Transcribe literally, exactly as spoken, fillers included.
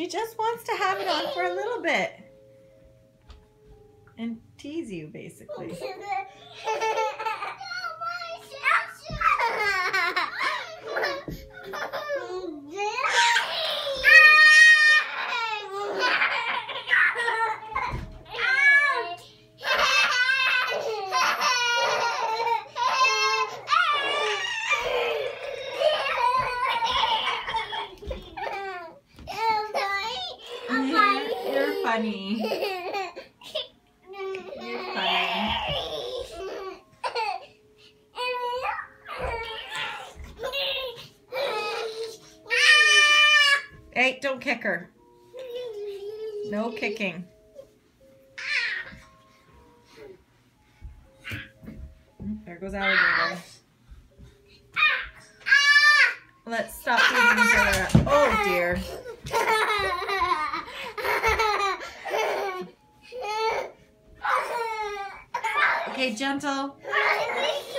She just wants to have it on for a little bit. And tease you, basically. You're funny. You're funny. Hey, don't kick her. No kicking. There goes alligator. Let's stop beating each other up. Oh dear. Okay, gentle.